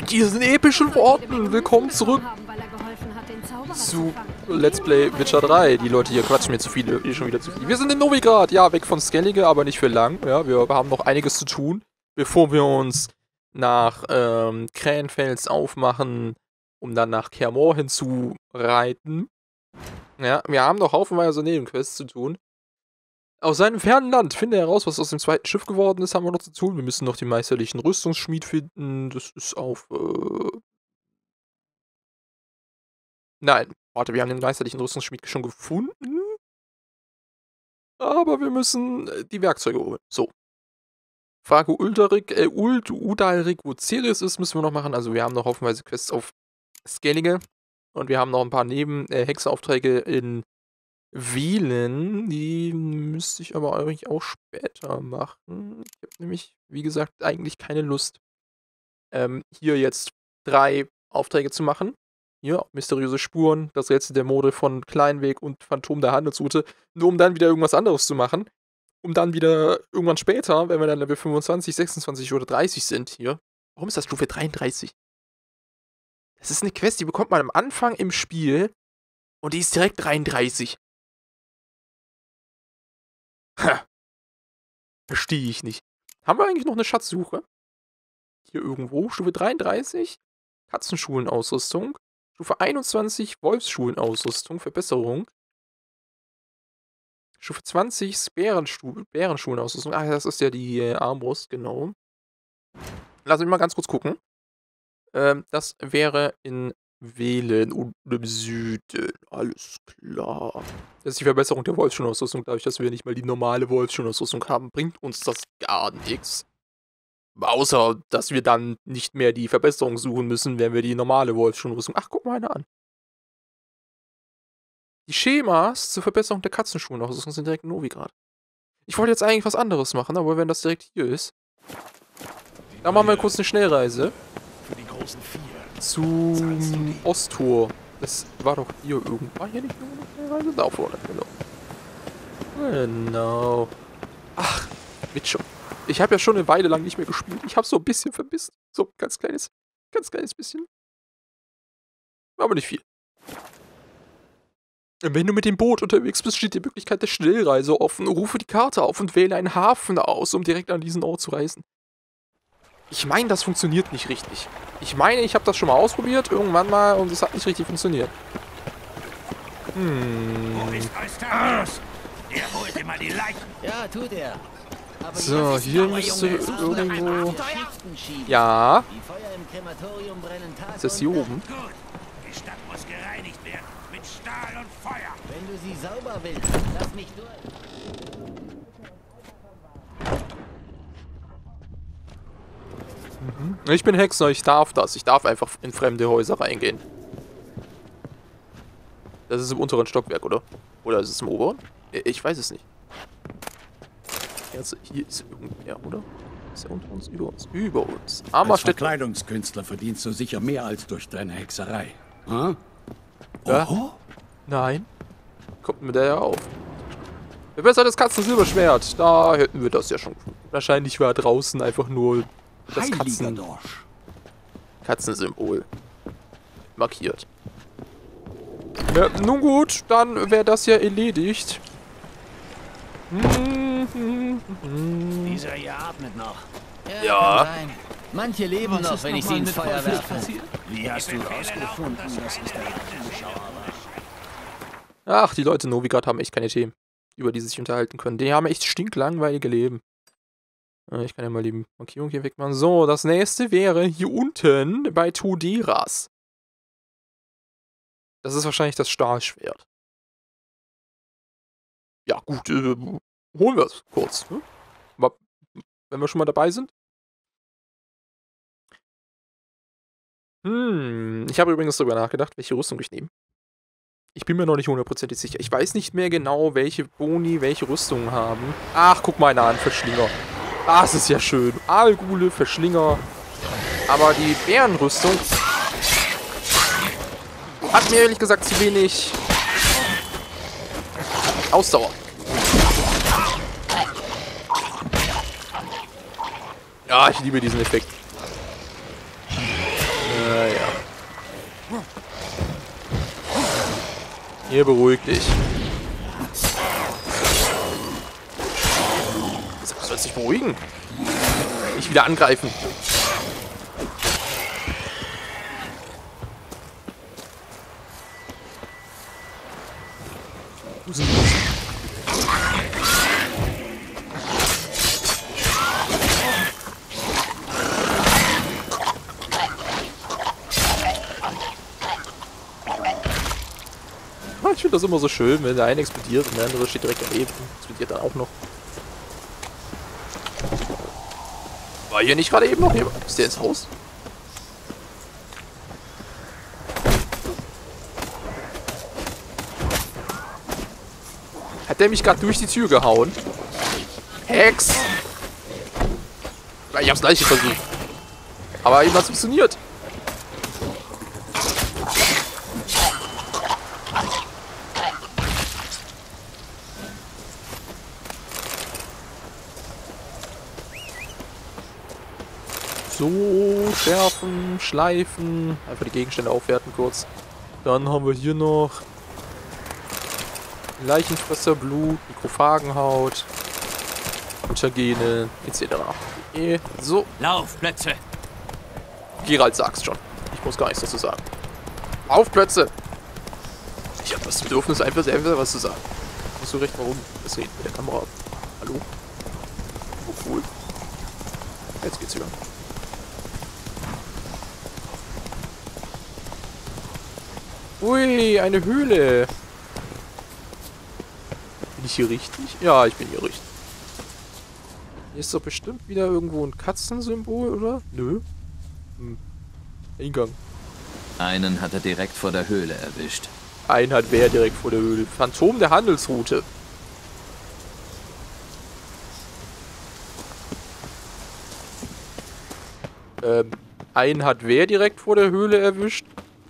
Mit diesen epischen Worten, willkommen zurück zu Let's Play Witcher 3. Die Leute hier quatschen mir zu viele, schon wieder zu viel. Wir sind in Novigrad, ja, weg von Skellige, aber nicht für lang. Ja, wir haben noch einiges zu tun, bevor wir uns nach Krähenfels aufmachen, um dann nach Kaer Morhen hinzureiten. Ja, wir haben noch haufenweise Nebenquests zu tun. Aus seinem fernen Land finde heraus, was aus dem zweiten Schiff geworden ist, haben wir noch zu tun. Wir müssen noch den meisterlichen Rüstungsschmied finden. Das ist auf, Nein, warte, wir haben den meisterlichen Rüstungsschmied schon gefunden. Aber wir müssen die Werkzeuge holen. So. Frage Udalrik, wo Ceres ist, müssen wir noch machen. Also wir haben noch haufenweise Quests auf Skellige. Und wir haben noch ein paar Hexeraufträge in Wählen, die müsste ich aber eigentlich auch später machen. Ich habe nämlich, wie gesagt, eigentlich keine Lust, hier jetzt 3 Aufträge zu machen. Hier, mysteriöse Spuren, das Rätsel der Mode von Kleinweg und Phantom der Handelsroute, nur um dann wieder irgendwas anderes zu machen. Um dann wieder irgendwann später, wenn wir dann Level 25, 26 oder 30 sind hier. Warum ist das Stufe 33? Das ist eine Quest, die bekommt man am Anfang im Spiel und die ist direkt 33. Ha. Verstehe ich nicht. Haben wir eigentlich noch eine Schatzsuche? Hier irgendwo. Stufe 33. Katzenschulenausrüstung. Stufe 21. Wolfsschulenausrüstung. Verbesserung. Stufe 20. Bärenschulenausrüstung. Ah, das ist ja die Armbrust, genau. Lass mich mal ganz kurz gucken. Das wäre in Wählen und im Süden. Alles klar. Das ist die Verbesserung der Wolfsschulenausrüstung. Dadurch, dass wir nicht mal die normale Wolfsschulenausrüstung haben, bringt uns das gar nichts. Außer, dass wir dann nicht mehr die Verbesserung suchen müssen, wenn wir die normale Wolfsschulenausrüstung. Ach, guck mal eine an. Die Schemas zur Verbesserung der Katzenschulenausrüstung sind direkt in Novigrad. Ich wollte jetzt eigentlich was anderes machen, aber wenn das direkt hier ist. Dann machen wir kurz eine Schnellreise. Für die großen Vier. Zum Osttor. Das war doch hier irgendwo. War hier nicht irgendwo eine Reise? Da vorne, genau. Genau. Ach, Witcher. Ich habe ja schon eine Weile lang nicht mehr gespielt. Ich habe so ein bisschen vermisst. So ein ganz kleines bisschen. Aber nicht viel. Wenn du mit dem Boot unterwegs bist, steht die Möglichkeit der Schnellreise offen. Rufe die Karte auf und wähle einen Hafen aus, um direkt an diesen Ort zu reisen. Ich meine, das funktioniert nicht richtig. Ich meine, ich habe das schon mal ausprobiert, irgendwann mal, und es hat nicht richtig funktioniert. Wo ist Eustachius? Der holt immer die Leichen. Ja, tut er. Aber So, hier Junge, müsste es ist noch irgendwo... einmal Schichten schieben. Ja, Die Feuer im Krematorium brennen Tag ist das und hier Nacht. oben? Gut. Die Stadt muss gereinigt werden. Mit Stahl und Feuer. Wenn du sie sauber willst, lass mich durch. Ich bin Hexer, ich darf das. Ich darf einfach in fremde Häuser reingehen. Das ist im unteren Stockwerk, oder? Oder ist es im oberen? Ich weiß es nicht. Also hier ist irgendwer, oder? Ist er unter uns, über uns? Über uns. Als Ammerstedt. Verkleidungskünstler verdienst du sicher mehr als durch deine Hexerei. Hm? Ja? Oho? Nein. Kommt mir der ja auf. Verbessertes Katzen-Silberschwert. Da hätten wir das ja schon gefunden. Wahrscheinlich war draußen einfach nur das Heiliger Dorsch. Katzensymbol markiert. Ja, nun gut, dann wäre das ja erledigt. Dieser hier atmet noch. Ja. Kann sein. Manche leben noch, wenn ich sie ins Feuer werfe. Wie hast du rausgefunden, dass es der Ach, die Leute in Novigrad haben echt keine Themen, über die sie sich unterhalten können. Die haben echt stinklangweilige Leben. Ich kann ja mal die Markierung hier wegmachen. So, das nächste wäre hier unten bei Toderas. Das ist wahrscheinlich das Stahlschwert. Ja, gut, holen wir es kurz. Ne? Aber wenn wir schon mal dabei sind. Ich habe übrigens darüber nachgedacht, welche Rüstung ich nehme. Ich bin mir noch nicht hundertprozentig sicher. Ich weiß nicht mehr genau, welche Boni welche Rüstungen haben. Ach, guck mal an, Verschlinger. Ah, das ist ja schön. Aalgule, Verschlinger. Aber die Bärenrüstung hat mir ehrlich gesagt zu wenig Ausdauer. Ja, ich liebe diesen Effekt. Hier, beruhig dich. Du sollst dich beruhigen. Nicht wieder angreifen. Ich finde das immer so schön, wenn der eine explodiert und der andere steht direkt daneben. Explodiert dann auch noch. War hier nicht gerade eben noch jemand? Ist der ins Haus? Hat der mich gerade durch die Tür gehauen? Hex! Ich hab's gleich versucht. Aber eben hat's funktioniert. So, schärfen, schleifen. Einfach die Gegenstände aufwerten kurz. Dann haben wir hier noch Leichenfresser, Blut, Mikrophagenhaut, Mutagene, etc. So. Laufplätze. Geralt sagt's schon. Ich muss gar nichts dazu sagen. Aufplätze! Ich habe das Bedürfnis, einfach selber was zu sagen. Hast du recht, warum? Das geht mit der Kamera ab. Hallo? Oh, cool. Jetzt geht's wieder. Ui, eine Höhle. Bin ich hier richtig? Ja, ich bin hier richtig. Hier ist doch bestimmt wieder irgendwo ein Katzensymbol, oder? Nö. Eingang. Einen hat er direkt vor der Höhle erwischt. Einen hat wer direkt vor der Höhle? Phantom der Handelsroute. Einen hat wer direkt vor der Höhle erwischt?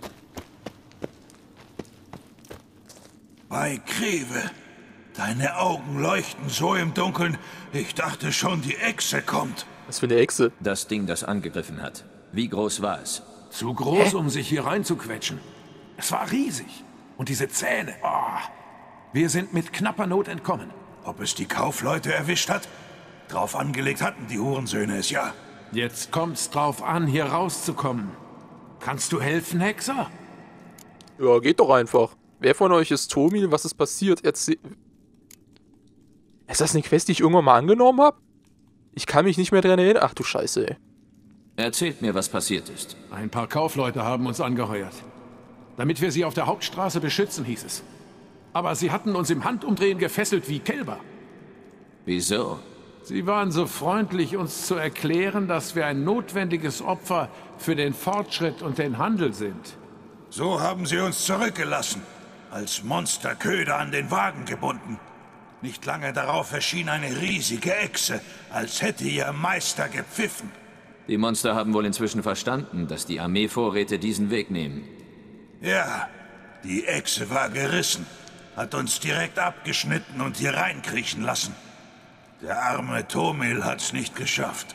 Bei Greve. Deine Augen leuchten so im Dunkeln. Ich dachte schon, die Echse kommt. Was für eine Echse? Das Ding, das angegriffen hat. Wie groß war es? Zu groß, um sich hier reinzuquetschen. Es war riesig. Und diese Zähne. Oh. Wir sind mit knapper Not entkommen. Ob es die Kaufleute erwischt hat? Drauf angelegt hatten die Hurensöhne es ja. Jetzt kommt's drauf an, hier rauszukommen. Kannst du helfen, Hexer? Ja, geht doch einfach. Wer von euch ist Tomil? Was ist passiert? Erzähl. Ist das eine Quest, die ich irgendwann mal angenommen habe? Ich kann mich nicht mehr dran erinnern. Ach du Scheiße, ey. Erzählt mir, was passiert ist. Ein paar Kaufleute haben uns angeheuert. Damit wir sie auf der Hauptstraße beschützen, hieß es. Aber sie hatten uns im Handumdrehen gefesselt wie Kälber. Wieso? Sie waren so freundlich, uns zu erklären, dass wir ein notwendiges Opfer für den Fortschritt und den Handel sind. So haben sie uns zurückgelassen. Als Monsterköder an den Wagen gebunden. Nicht lange darauf erschien eine riesige Echse, als hätte ihr Meister gepfiffen. Die Monster haben wohl inzwischen verstanden, dass die Armeevorräte diesen Weg nehmen. Ja, die Echse war gerissen, hat uns direkt abgeschnitten und hier reinkriechen lassen. Der arme Tomil hat's nicht geschafft.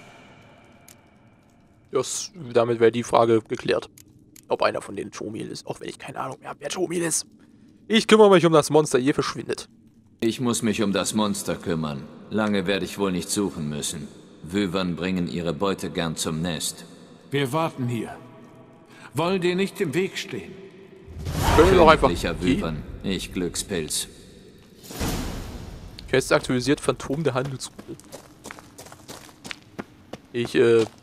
Damit wäre die Frage geklärt. Ob einer von denen Tomil ist, auch wenn ich keine Ahnung mehr habe, wer Tomil ist. Ich kümmere mich um das Monster, hier verschwindet. Ich muss mich um das Monster kümmern. Lange werde ich wohl nicht suchen müssen. Wüvern bringen ihre Beute gern zum Nest. Wir warten hier. Wollen dir nicht im Weg stehen. Können wir doch einfach Königlicher Wüvern, ich Glückspilz. Quest aktualisiert, Phantom der Handelsroute. Ich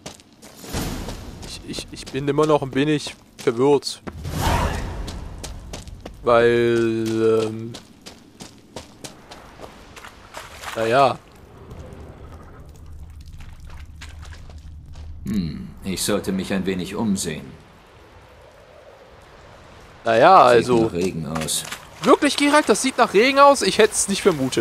bin immer noch ein wenig verwirrt. Weil, naja. Ich sollte mich ein wenig umsehen. Naja, Sieht also. nach Regen aus. Wirklich, Geralt, das sieht nach Regen aus? Ich hätte es nicht vermutet.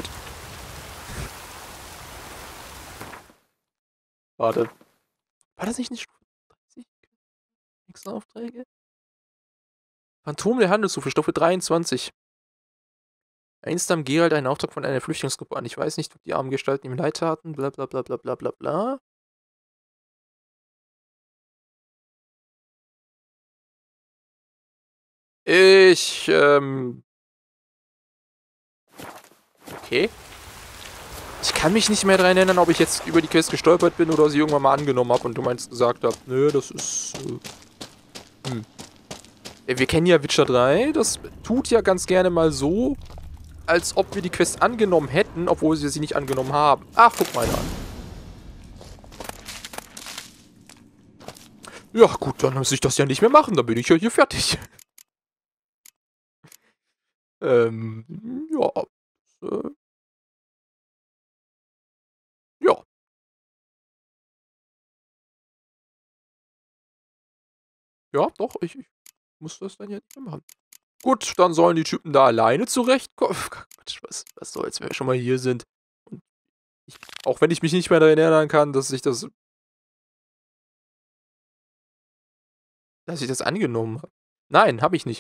Warte. War das nicht eine Stufe 30? Nächste Aufträge? Phantom der Handelsrufe, Stufe 23. Einst nahm Geralt einen Auftrag von einer Flüchtlingsgruppe an. Ich weiß nicht, ob die armen Gestalten ihm leid taten. Bla bla bla bla bla bla bla. Ich Okay. Ich kann mich nicht mehr daran erinnern, ob ich jetzt über die Quest gestolpert bin oder sie irgendwann mal angenommen habe und du meinst gesagt hast, nö, das ist... Wir kennen ja Witcher 3, das tut ja ganz gerne mal so, als ob wir die Quest angenommen hätten, obwohl wir sie nicht angenommen haben. Ach, guck mal an. Ja gut, dann muss ich das ja nicht mehr machen, dann bin ich ja hier fertig. Ja. Ja. Ja, doch, ich muss das dann ja nicht mehr machen. Gut, dann sollen die Typen da alleine zurechtkommen. Quatsch, was soll's, wenn wir schon mal hier sind. Und auch wenn ich mich nicht mehr daran erinnern kann, dass ich das angenommen habe. Nein, habe ich nicht.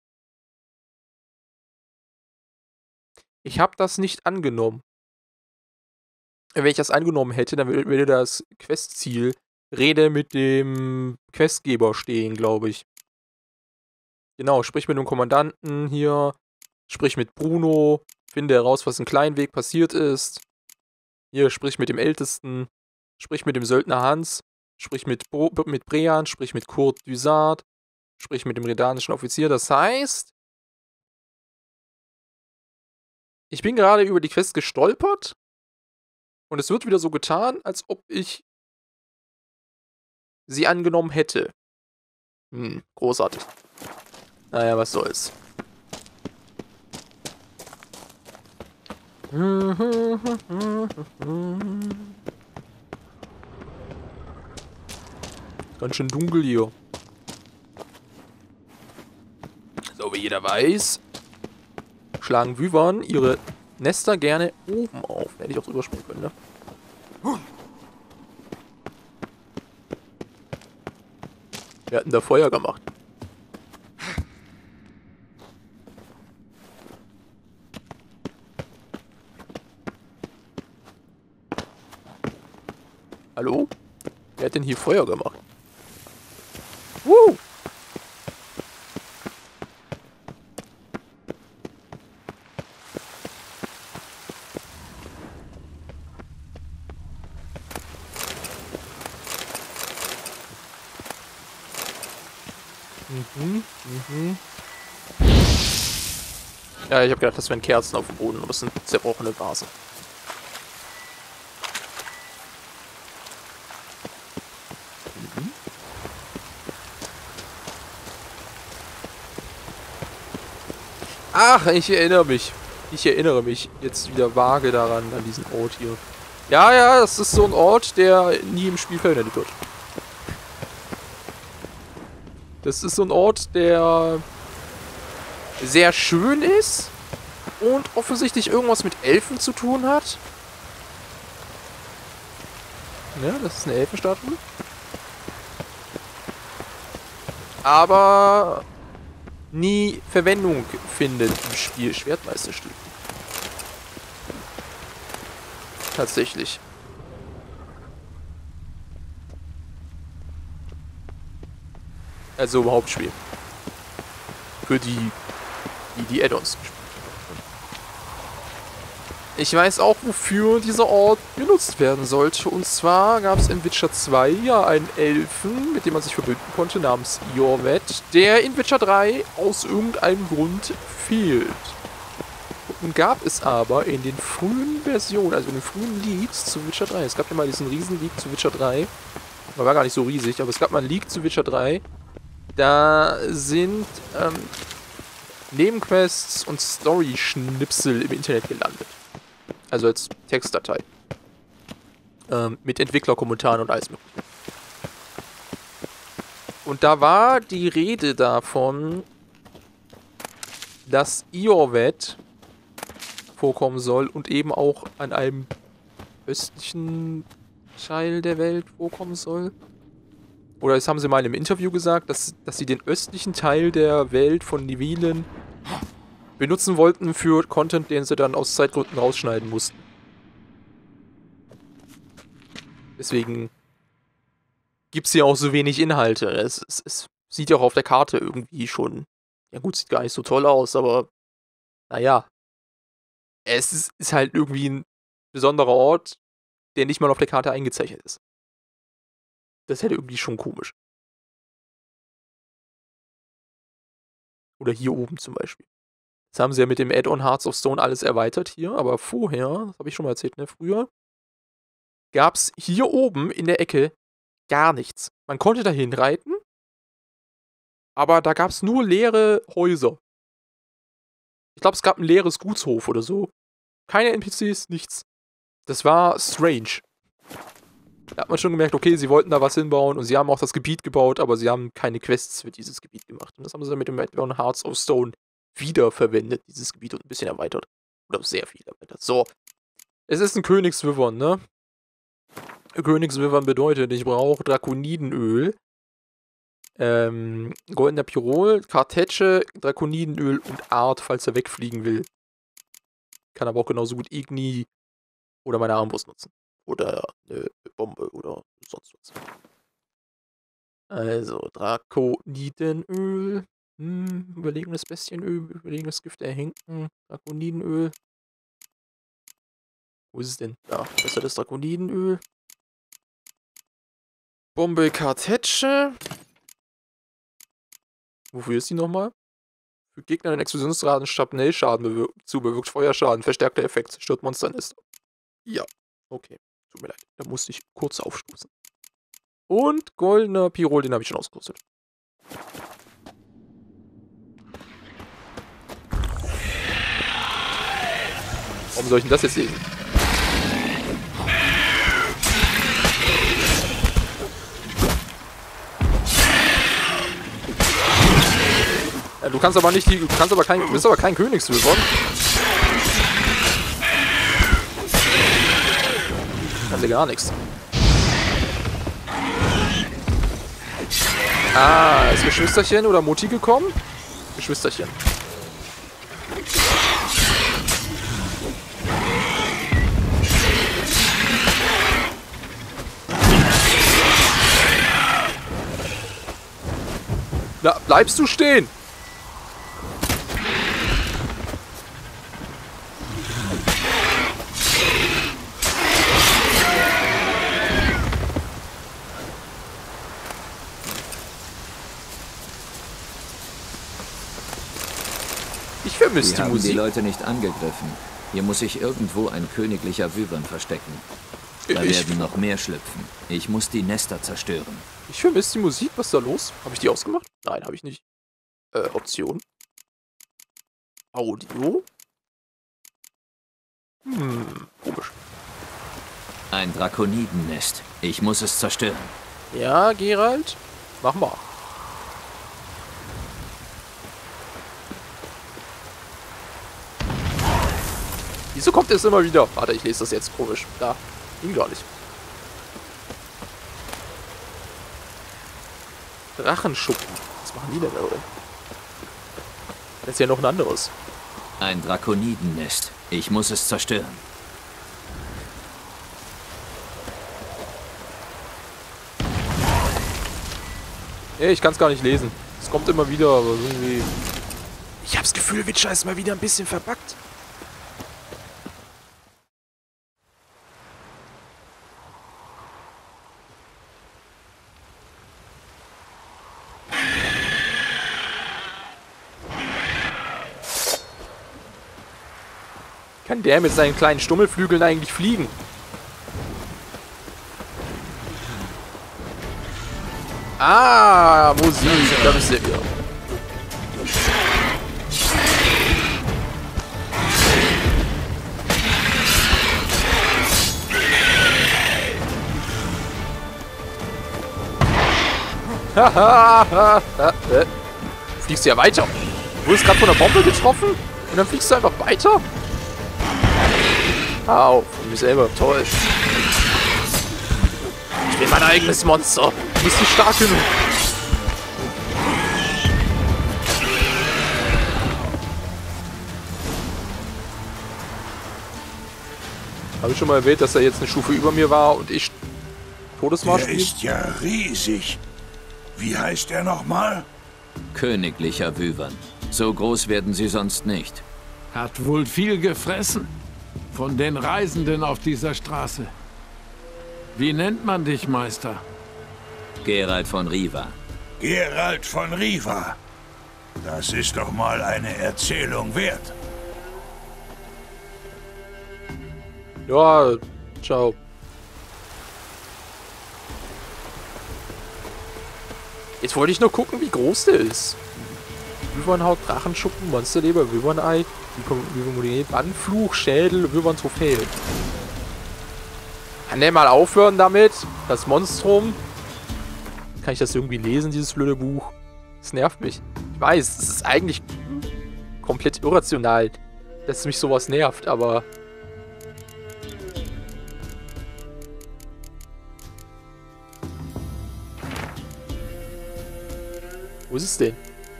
Ich habe das nicht angenommen. Wenn ich das angenommen hätte, dann würde das Questziel Rede mit dem Questgeber stehen, glaube ich. Genau, sprich mit dem Kommandanten hier, sprich mit Bruno, finde heraus, was in Kleinweg passiert ist. Hier, sprich mit dem Ältesten, sprich mit dem Söldner Hans, sprich mit Brean, sprich mit Kurt Dysart, sprich mit dem redanischen Offizier. Das heißt, ich bin gerade über die Quest gestolpert und es wird wieder so getan, als ob ich sie angenommen hätte. Großartig. Naja, was soll's. Ganz schön dunkel hier. So, wie jeder weiß, schlagen Wyvern ihre Nester gerne oben auf. Hätte ich auch drüber springen können, ne? Wir hatten da Feuer gemacht. Hallo? Wer hat denn hier Feuer gemacht? Ja, ich habe gedacht, das wären Kerzen auf dem Boden, aber es sind zerbrochene Vasen. Ach, ich erinnere mich. Ich erinnere mich jetzt wieder vage daran, an diesen Ort hier. Ja, ja, das ist so ein Ort, der nie im Spiel verwendet wird. Das ist so ein Ort, der sehr schön ist und offensichtlich irgendwas mit Elfen zu tun hat. Ja, das ist eine Elfenstatue. Aber nie Verwendung findet im Spiel. Schwertmeisterstück. Tatsächlich. Also im Hauptspiel. Für die Add-ons gespielt. Ich weiß auch, wofür dieser Ort genutzt werden sollte. Und zwar gab es in Witcher 2 ja einen Elfen, mit dem man sich verbünden konnte, namens Iorveth, der in Witcher 3 aus irgendeinem Grund fehlt. Und gab es aber in den frühen Versionen, also in den frühen Leaks zu Witcher 3, es gab ja mal diesen riesen Leak zu Witcher 3, war gar nicht so riesig, aber es gab mal einen Leak zu Witcher 3, da sind Nebenquests und Story-Schnipsel im Internet gelandet. Also als Textdatei. Mit Entwicklerkommentaren und alles mögliche. Und da war die Rede davon, dass Iorveth vorkommen soll und eben auch an einem östlichen Teil der Welt vorkommen soll. Oder das haben sie mal im Interview gesagt, dass sie den östlichen Teil der Welt von Nivelen benutzen wollten für Content, den sie dann aus Zeitgründen rausschneiden mussten. Deswegen gibt es hier auch so wenig Inhalte. Es sieht ja auch auf der Karte irgendwie schon... Ja gut, sieht gar nicht so toll aus, aber... Naja. es ist halt irgendwie ein besonderer Ort, der nicht mal auf der Karte eingezeichnet ist. Das ist halt irgendwie schon komisch. Oder hier oben zum Beispiel. Das haben sie ja mit dem Add-on Hearts of Stone alles erweitert hier, aber vorher, das habe ich schon mal erzählt, ne, früher, gab es hier oben in der Ecke gar nichts. Man konnte da hinreiten, aber da gab es nur leere Häuser. Ich glaube, es gab ein leeres Gutshof oder so. Keine NPCs, nichts. Das war strange. Da hat man schon gemerkt, okay, sie wollten da was hinbauen und sie haben auch das Gebiet gebaut, aber sie haben keine Quests für dieses Gebiet gemacht. Und das haben sie dann mit dem Add-on Hearts of Stone wiederverwendet, dieses Gebiet, und ein bisschen erweitert. Oder sehr viel erweitert. So. Es ist ein Königswivern, ne? Königswivern bedeutet, ich brauche Drakonidenöl, goldener Pirol, Kartätsche, Drakonidenöl und Art, falls er wegfliegen will. Kann aber auch genauso gut Igni oder meine Armbrust nutzen. Oder eine Bombe oder sonst was. Also, Drakonidenöl. Überlegenes Bestienöl, überlegenes Gift der Henken, Drakonidenöl. Wo ist es denn? Da, das ist ja das Drakonidenöl. Bombe Kartätsche. Wofür ist die nochmal? Für Gegner einen Explosionsraten Schnellschaden bewirkt Feuerschaden, verstärkter Effekt, zerstört Monsternester. Ja, okay. Tut mir leid, da musste ich kurz aufstoßen. Und goldener Pirol, den habe ich schon ausgerüstet. Warum soll ich denn das jetzt lesen? Ja, du kannst aber nicht du bist aber kein Königswivern. Kann dir gar nichts. Ah, ist Geschwisterchen oder Mutti gekommen? Geschwisterchen. Na, bleibst du stehen? Ich vermisse die Musik. Die Leute nicht angegriffen. Hier muss sich irgendwo ein königlicher Wyvern verstecken. Da werden noch mehr schlüpfen. Ich muss die Nester zerstören. Ich vermisse die Musik. Was ist da los? Habe ich die ausgemacht? Nein, habe ich nicht. Option. Audio. Komisch. Ein Drakonidennest. Ich muss es zerstören. Ja, Geralt. Mach mal. Wieso kommt es immer wieder? Warte, ich lese das jetzt komisch. Da. Ging gar nicht. Drachenschuppen. Was machen die denn da drin? Das ist ja noch ein anderes. Ein Drakonidennest. Ich muss es zerstören. Nee, ich kann es gar nicht lesen. Es kommt immer wieder, aber irgendwie... Ich hab's Gefühl, Witcher ist mal wieder ein bisschen verbuggt. Kann der mit seinen kleinen Stummelflügeln eigentlich fliegen? Ah, Musik, da bist du wieder. Du fliegst ja weiter. Du wurdest gerade von der Bombe getroffen und dann fliegst du einfach weiter? Au, von mir selber, toll. Ich bin mein eigenes Monster. Du bist nicht stark genug. Habe ich schon mal erwähnt, dass er jetzt eine Stufe über mir war und ich Todesmarsch Der ist ja riesig. Wie heißt er nochmal? Königlicher Wyvern. So groß werden sie sonst nicht. Hat wohl viel gefressen. von den Reisenden auf dieser Straße. Wie nennt man dich, Meister? Geralt von Riva. Geralt von Riva. Das ist doch mal eine Erzählung wert. Ja, ciao. Jetzt wollte ich nur gucken, wie groß der ist. Wyvernhaut, Drachenschuppen, Monsterleber, Wyvernei, Wyvernmonee, Bannfluch, Schädel, Wyvern-Trophäe. Kann der mal aufhören damit? Das Monstrum? Kann ich das irgendwie lesen, dieses blöde Buch? Das nervt mich. Ich weiß, es ist eigentlich komplett irrational, dass mich sowas nervt, aber... Wo ist es denn?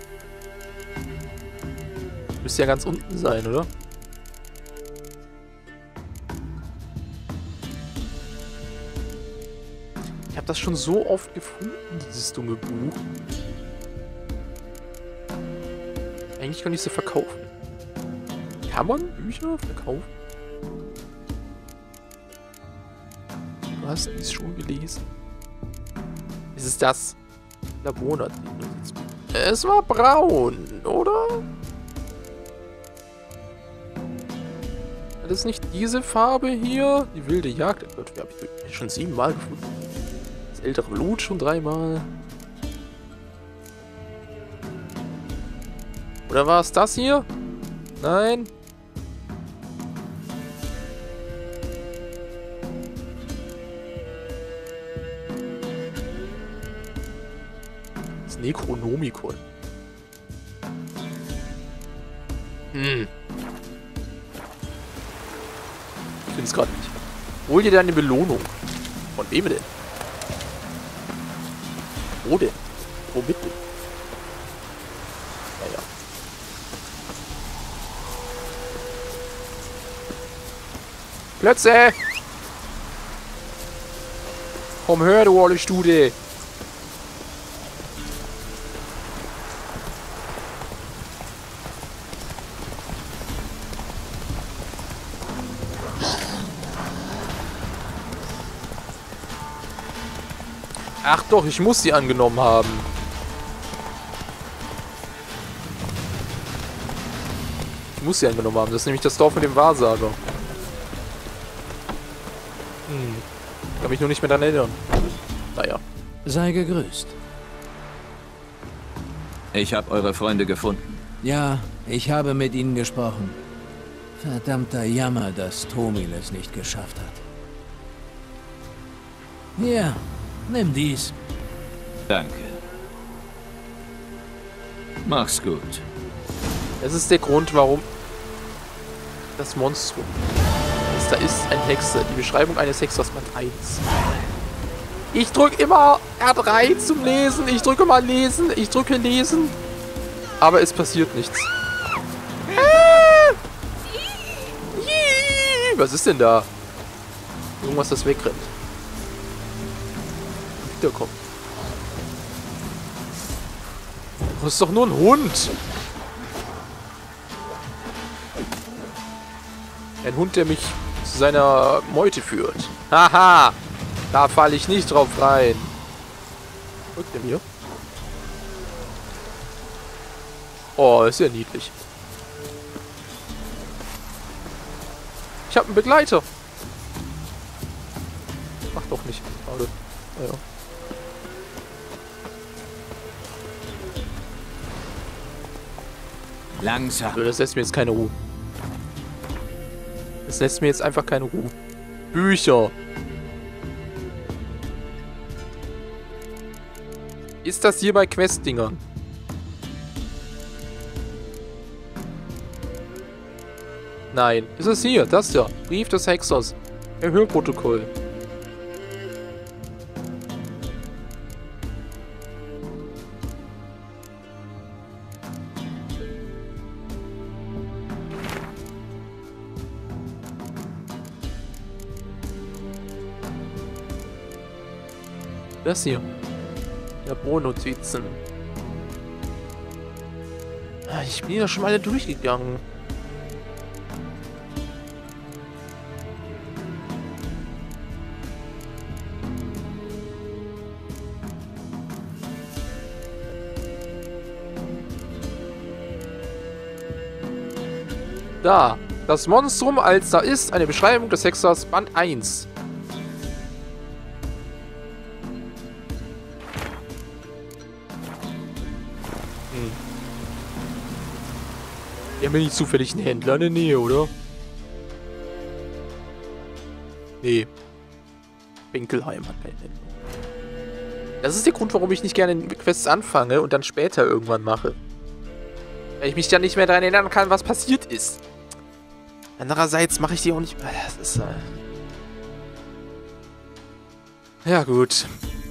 Müsste ja ganz unten sein, oder? Ich habe das schon so oft gefunden, dieses dumme Buch. Eigentlich kann ich sie verkaufen. Kann man Bücher verkaufen? Du hast dies schon gelesen. Ist es das? Labonat. Es war braun, oder? Hat es nicht diese Farbe hier? Die wilde Jagd. Oh Gott, die habe ich schon 7-mal gefunden. Das ältere Blut schon 3-mal. Oder war es das hier? Nein. Das Necronomicon. Ich finde es gerade nicht. Hol dir deine Belohnung. Von wem denn? Wo denn? Womit denn? Naja. Plötze! Komm her, du olle Stude! Ach doch, ich muss sie angenommen haben. Ich muss sie angenommen haben. Das ist nämlich das Dorf mit dem Wahrsager. Kann mich nur nicht mehr daran erinnern. Naja. Sei gegrüßt. Ich habe eure Freunde gefunden. Ja, ich habe mit ihnen gesprochen. Verdammter Jammer, dass Thomil es nicht geschafft hat. Hier, nimm dies. Danke. Mach's gut. Das ist der Grund, warum das Monstrum. Da ist ein Hexer. Die Beschreibung eines Hexers Band 1. Ich drücke immer R3 zum Lesen. Ich drücke mal Lesen. Ich drücke Lesen. Aber es passiert nichts. Was ist denn da? Irgendwas, das wegrennt. Wiederkommt. Das ist doch nur ein Hund. Ein Hund, der mich zu seiner Meute führt. Haha! Da falle ich nicht drauf rein. Folgt er mir? Oh, ist ja niedlich. Ich habe einen Begleiter. Ach doch nicht. Schade. Naja. Langsam. Das lässt mir jetzt keine Ruhe. Das lässt mir jetzt einfach keine Ruhe. Bücher. Ist das hier bei Questdingern? Nein. Ist es hier? Das da. Brief des Hexers. Erhörprotokoll. Das hier. Labornotizen. Ich bin ja schon mal durchgegangen. Da. Das Monstrum als da ist eine Beschreibung des Hexers Band 1. Wir haben ja nicht zufällig einen Händler in der Nähe, oder? Nee. Winkelheim hat keinen Händler. Das ist der Grund, warum ich nicht gerne Quests anfange und dann später irgendwann mache. Weil ich mich dann nicht mehr daran erinnern kann, was passiert ist. Andererseits mache ich die auch nicht mehr. Das ist... Ja, gut.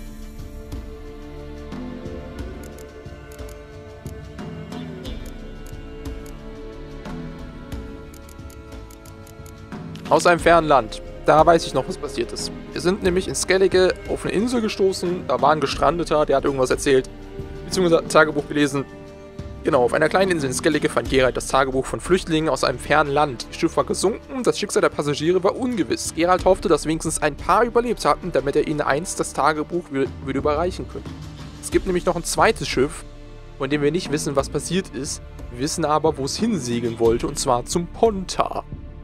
Aus einem fernen Land. Da weiß ich noch, was passiert ist. Wir sind nämlich in Skellige auf eine Insel gestoßen. Da war ein Gestrandeter, der hat irgendwas erzählt. Beziehungsweise ein Tagebuch gelesen. Genau, auf einer kleinen Insel in Skellige fand Geralt das Tagebuch von Flüchtlingen aus einem fernen Land. Das Schiff war gesunken, das Schicksal der Passagiere war ungewiss. Geralt hoffte, dass wenigstens ein paar überlebt hatten, damit er ihnen einst das Tagebuch würde überreichen können. Es gibt nämlich noch ein zweites Schiff, von dem wir nicht wissen, was passiert ist. Wir wissen aber, wo es hinsegeln wollte, und zwar zum Pontar.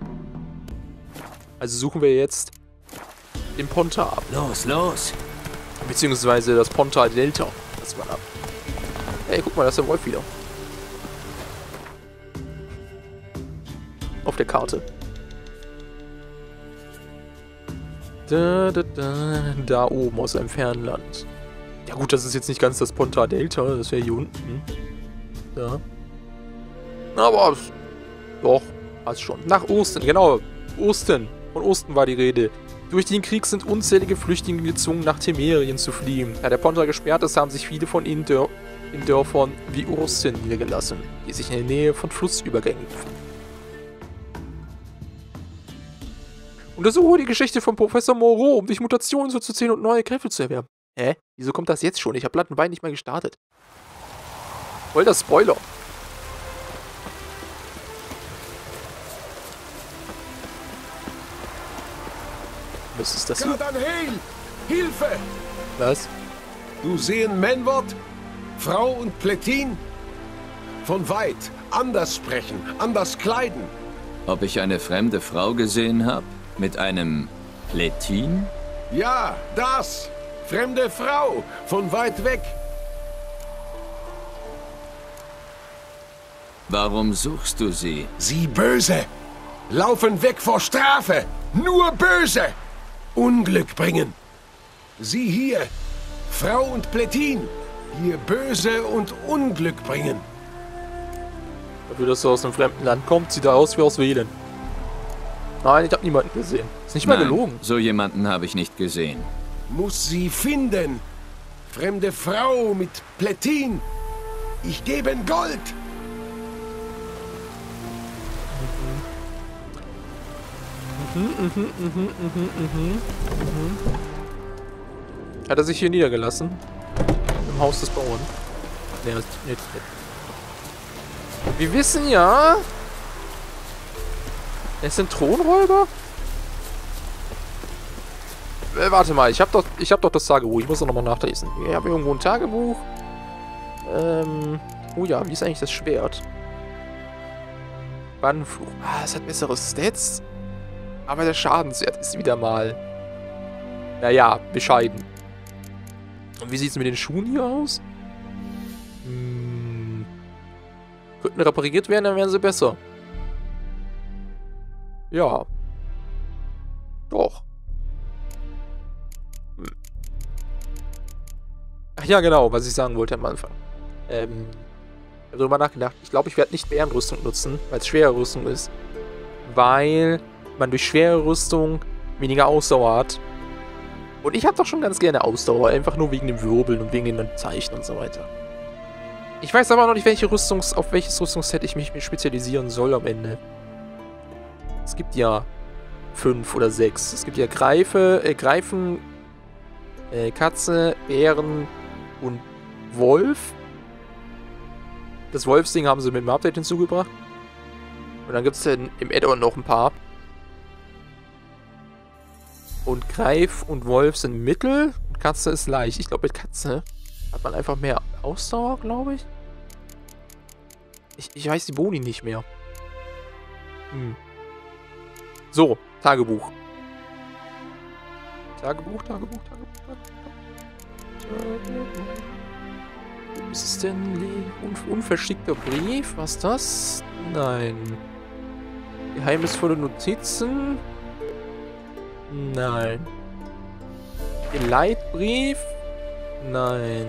Also suchen wir jetzt den Pontar ab. Los, los! Beziehungsweise das Pontar Delta. Das war ab. Ey, guck mal, da ist der Wolf wieder. Auf der Karte. Da oben aus einem fernen Land. Ja gut, das ist jetzt nicht ganz das Pontar Delta, das wäre hier unten. Ja. Aber doch, passt schon. Nach Osten, genau. Osten. Von Osten war die Rede. Durch den Krieg sind unzählige Flüchtlinge gezwungen, nach Temerien zu fliehen. Da der Pontar gesperrt ist, haben sich viele von ihnen in Dörfern wie Osten niedergelassen, die sich in der Nähe von Flussübergängen befinden. Untersuche die Geschichte von Professor Moreau, um durch Mutationen so zu zählen und neue Kräfte zu erwerben. Hä? Wieso kommt das jetzt schon? Ich habe Plattenbein nicht mal gestartet. Voll der Spoiler. Was ist das hier? Cardanhel! Hilfe! Was? Du sehen Menwort, Frau und Plätin? Von weit, anders sprechen, anders kleiden. Ob ich eine fremde Frau gesehen habe? Mit einem Plätin? Ja, das! Fremde Frau, von weit weg. Warum suchst du sie? Sie böse. Laufen weg vor Strafe. Nur böse. Unglück bringen. Sie hier, Frau und Plätin. Hier böse und Unglück bringen. Dafür, dass er aus einem fremden Land kommt, sieht er aus wie aus Wählen. Nein, ich habe niemanden gesehen. Ist nicht mal gelogen. So jemanden habe ich nicht gesehen. Muss sie finden. Fremde Frau mit Plätin. Ich gebe Gold. Hat er sich hier niedergelassen? Im Haus des Bauern. Nee, das ist nicht. Wir wissen ja... Es sind Thronräuber? Warte mal, ich hab doch das Tagebuch. Ich muss doch nochmal nachlesen. Ich habe irgendwo ein Tagebuch. Oh ja, wie ist eigentlich das Schwert? Bannenfluch. Ah, es hat bessere Stats. Aber der Schadenswert ist wieder mal... Naja, bescheiden. Und wie sieht es mit den Schuhen hier aus? Könnten repariert werden, dann wären sie besser. Ja. Doch. Ach ja, genau, was ich sagen wollte am Anfang. Ich habe darüber nachgedacht. Ich glaube, ich werde nicht Bärenrüstung nutzen, weil es schwere Rüstung ist. Weil man durch schwere Rüstung weniger Ausdauer hat. Und ich habe doch schon ganz gerne Ausdauer, einfach nur wegen dem Wirbeln und wegen den Zeichen und so weiter. Ich weiß aber noch nicht, auf welches Rüstungsset ich mich spezialisieren soll am Ende. Es gibt ja 5 oder 6. Es gibt ja Greifen, Katze, Bären und Wolf. Das Wolfsding haben sie mit dem Update hinzugebracht. Und dann gibt es im Add-on noch ein paar. Und Greif und Wolf sind mittel und Katze ist leicht. Ich glaube, mit Katze hat man einfach mehr Ausdauer, glaube ich. Ich weiß die Boni nicht mehr. So, Tagebuch. Tagebuch. Was ist denn? Unverschickter Brief? Was ist das? Nein. Geheimnisvolle Notizen? Nein. Geleitbrief? Nein.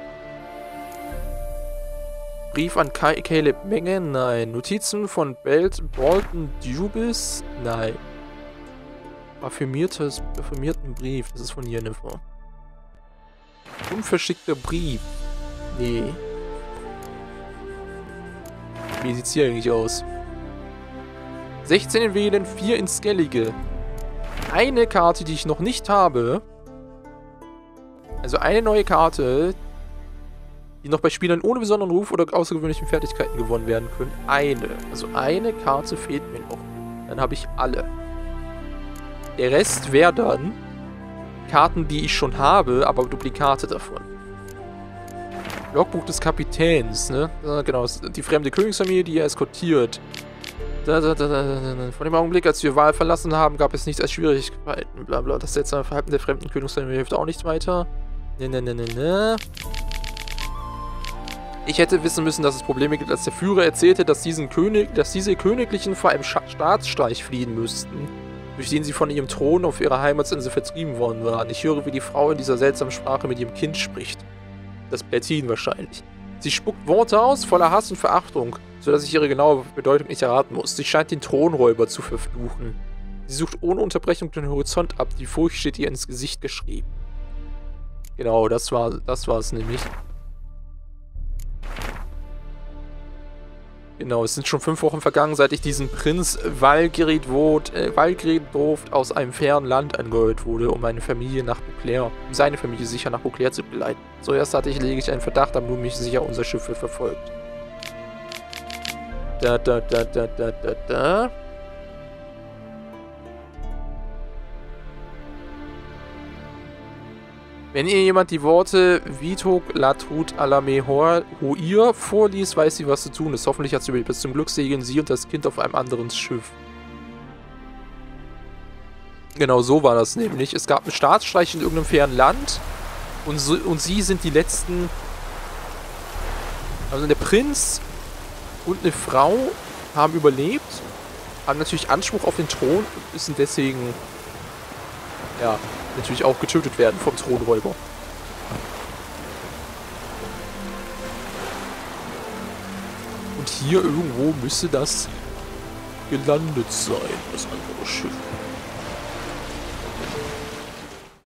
Brief an Caleb Menge? Nein. Notizen von Bolton Dubis? Nein. Affirmierten Brief. Das ist von Yennefer. Unverschickter Brief. Nee. Wie sieht's hier eigentlich aus? 16 in Wählen, 4 in Skellige. Eine Karte, die ich noch nicht habe. Also eine neue Karte, die noch bei Spielern ohne besonderen Ruf oder außergewöhnlichen Fertigkeiten gewonnen werden können. Eine. Also eine Karte fehlt mir noch. Dann habe ich alle. Der Rest wäre dann Karten, die ich schon habe, aber Duplikate davon. Logbuch des Kapitäns, ne? Genau, die fremde Königsfamilie, die er eskortiert. Von dem Augenblick, als wir Wahl verlassen haben, gab es nichts als Schwierigkeiten. Blablabla. Das seltsame Verhalten der fremden Königsfamilie hilft auch nicht weiter. Ich hätte wissen müssen, dass es Probleme gibt, als der Führer erzählte, dass diese Königlichen vor einem Staatsstreich fliehen müssten, durch den sie von ihrem Thron auf ihrer Heimatsinsel vertrieben worden waren. Ich höre, wie die Frau in dieser seltsamen Sprache mit ihrem Kind spricht. Das Plätin wahrscheinlich. Sie spuckt Worte aus, voller Hass und Verachtung, sodass ich ihre genaue Bedeutung nicht erraten muss. Sie scheint den Thronräuber zu verfluchen. Sie sucht ohne Unterbrechung den Horizont ab. Die Furcht steht ihr ins Gesicht geschrieben. Genau, das war es nämlich. Genau, es sind schon 5 Wochen vergangen, seit ich diesen Prinz Valgridoft aus einem fernen Land angehört wurde, um seine Familie sicher nach Beauclair zu begleiten. Zuerst hatte ich lediglich einen Verdacht, aber nun mich sicher unser Schiff wird verfolgt. Wenn ihr jemand die Worte Vitok Latrut Alame Hoir vorliest, weiß sie, was zu tun ist. Hoffentlich hat sie überlebt. Bis zum Glück segeln sie und das Kind auf einem anderen Schiff. Genau, so war das nämlich. Es gab einen Staatsstreich in irgendeinem fernen Land und sie sind die letzten... Also der Prinz und eine Frau haben überlebt, haben natürlich Anspruch auf den Thron und müssen deswegen... Ja, natürlich auch getötet werden vom Thronräuber. Und hier irgendwo müsste das gelandet sein, das andere Schiff.